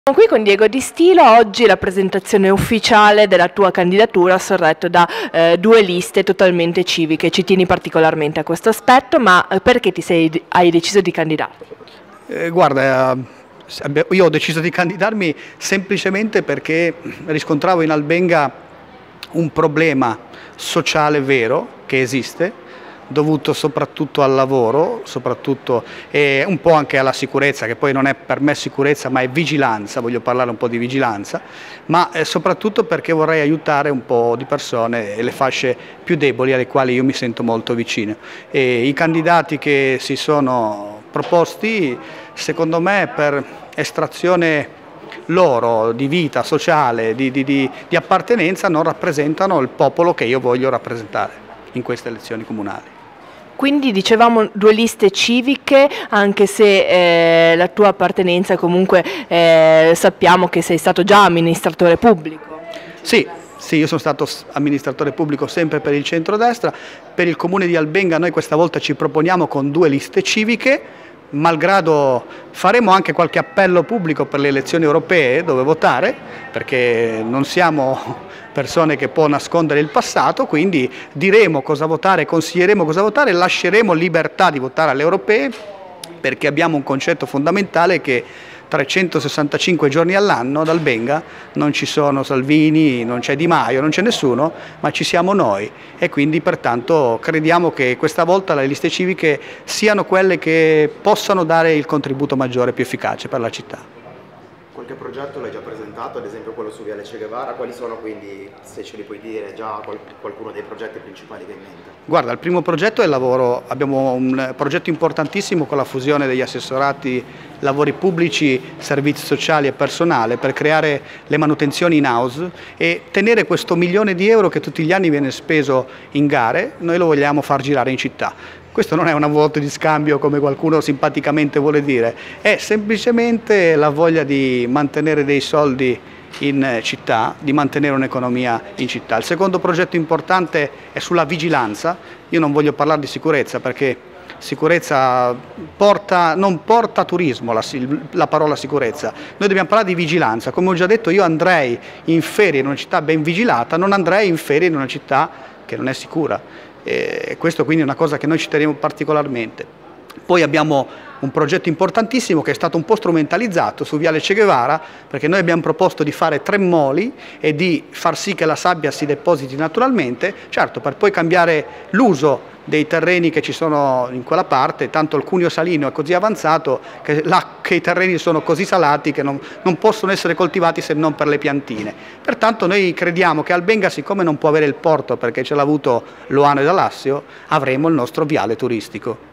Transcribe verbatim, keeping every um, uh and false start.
Siamo qui con Diego Di Stilo. Oggi la presentazione ufficiale della tua candidatura sorretto da eh, due liste totalmente civiche. Ci tieni particolarmente a questo aspetto, ma perché ti sei, hai deciso di candidarti? Eh, guarda, io ho deciso di candidarmi semplicemente perché riscontravo in Albenga un problema sociale vero che esiste, dovuto soprattutto al lavoro, soprattutto e un po' anche alla sicurezza, che poi non è per me sicurezza ma è vigilanza, voglio parlare un po' di vigilanza, ma eh, soprattutto perché vorrei aiutare un po' di persone e le fasce più deboli alle quali io mi sento molto vicino. E i candidati che si sono proposti, secondo me, per estrazione loro di vita sociale, di, di, di, di appartenenza, non rappresentano il popolo che io voglio rappresentare in queste elezioni comunali. Quindi dicevamo due liste civiche, anche se eh, la tua appartenenza comunque eh, sappiamo che sei stato già amministratore pubblico. Sì, sì, io sono stato amministratore pubblico sempre per il centrodestra. Per il comune di Albenga noi questa volta ci proponiamo con due liste civiche, malgrado faremo anche qualche appello pubblico per le elezioni europee dove votare, perché non siamo persone che può nascondere il passato, quindi diremo cosa votare, consiglieremo cosa votare, lasceremo libertà di votare alle europee, perché abbiamo un concetto fondamentale che trecentosessantacinque giorni all'anno ad Albenga non ci sono Salvini, non c'è Di Maio, non c'è nessuno, ma ci siamo noi e quindi pertanto crediamo che questa volta le liste civiche siano quelle che possano dare il contributo maggiore e più efficace per la città. Qualche progetto l'hai già presentato, ad esempio quello su Viale Che Guevara, quali sono quindi, se ce li puoi dire, già qualcuno dei progetti principali che hai in mente? Guarda, il primo progetto è il lavoro, abbiamo un progetto importantissimo con la fusione degli assessorati lavori pubblici, servizi sociali e personale per creare le manutenzioni in house e tenere questo milione di euro che tutti gli anni viene speso in gare, noi lo vogliamo far girare in città. Questo non è una vuota di scambio come qualcuno simpaticamente vuole dire, è semplicemente la voglia di mantenere dei soldi in città, di mantenere un'economia in città. Il secondo progetto importante è sulla vigilanza. Io non voglio parlare di sicurezza perché sicurezza porta, non porta turismo la, la parola sicurezza, noi dobbiamo parlare di vigilanza. Come ho già detto, io andrei in ferie in una città ben vigilata, non andrei in ferie in una città che non è sicura. E questo quindi è una cosa che noi ci teniamo particolarmente. Poi abbiamo un progetto importantissimo che è stato un po' strumentalizzato su Viale Che Guevara, perché noi abbiamo proposto di fare tre moli e di far sì che la sabbia si depositi naturalmente, certo per poi cambiare l'uso dei terreni che ci sono in quella parte, tanto il cuneo salino è così avanzato che, là, che i terreni sono così salati che non, non possono essere coltivati se non per le piantine. Pertanto noi crediamo che Albenga, siccome non può avere il porto perché ce l'ha avuto Loano ed Alassio, avremo il nostro viale turistico.